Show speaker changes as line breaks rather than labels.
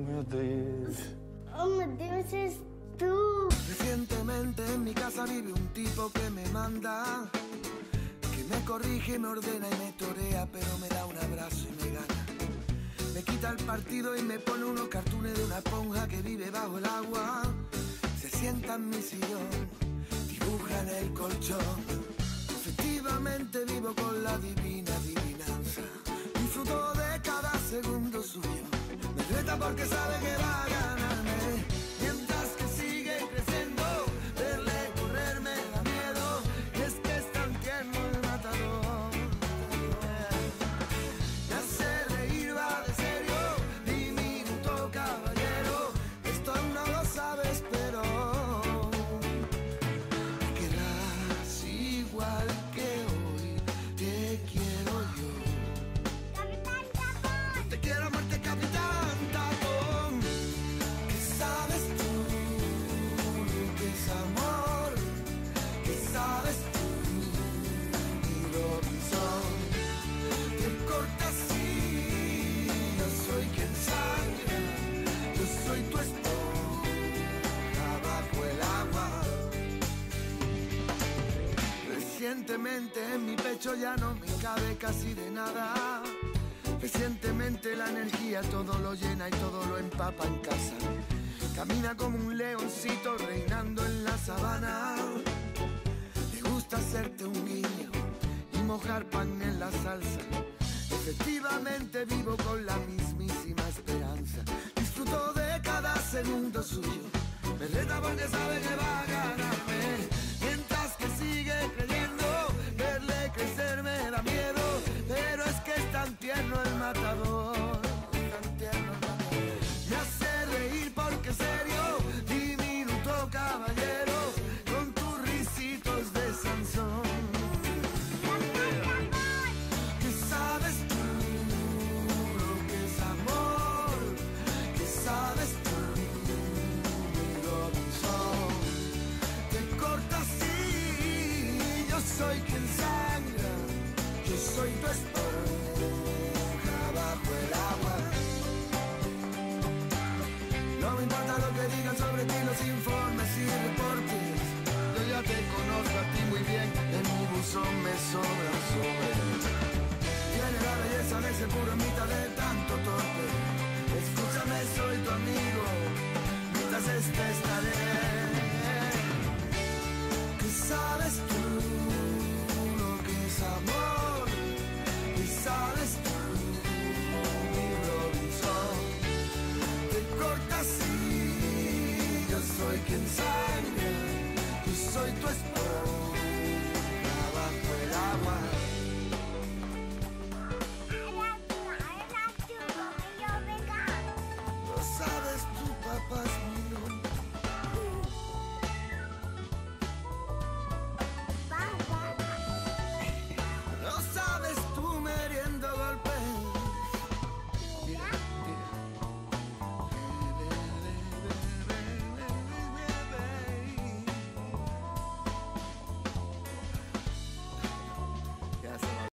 Dios.
Oh, mi Dios, es tú.
Recientemente en mi casa vive un tipo que me manda, que me corrige, me ordena y me torea, pero me da un abrazo y me gana. Me quita el partido y me pone unos cartones de una esponja que vive bajo el agua. Se sienta en mi sillón, dibuja en el colchón. Efectivamente vivo con la divina adivinanza. Disfruto de cada segundo suyo. Me reta porque sabe que va a ganarme. Mientras que sigue creciendo, verle correr me da miedo. Y es que es tan tierno el matador. Me hace reír, va de serio, diminuto caballero. Esto aún no lo sabes, pero me querrás igual que hoy te quiero yo.
Capitán Tapón.
Te quiero amarte, Capitán Tapón. ¿Qué sabes tú lo que es amor? ¿Qué sabes tú, mi Robinson? Te cortas así, yo soy quien sangra, yo soy tu esponja bajo el agua. Recientemente en mi pecho ya no me cabe casi de nada. Recientemente la energía todo lo llena y todo lo empapa en casa. Camina como un leoncito reinando en la sabana. Le gusta hacerte un guiño y mojar pan en la salsa. Efectivamente vivo con la mismísima esperanza. Disfruto de cada segundo suyo. Me reta porque sabe que va a ganarme. Mientras que sigue creyendo, verle crecer me da miedo. Pero es que es tan tierno el matador, tan tierno el matador. Me hace reír porque es serio, diminuto caballero, con tus risitos de Sansón. ¿Qué sabes tú lo que es amor? ¿Qué sabes tú, mi Robinson? Te cortas así, yo soy quien sangra, yo soy tu esponja bajo el agua. No me importa lo que digan sobre ti los informes y reportes. Yo ya te conozco a ti muy bien, en mi buzón me sobran sobre. Tiene la belleza de ese puro en mitad de tanto torpe. Escúchame, soy tu amigo, mientras estés estaré.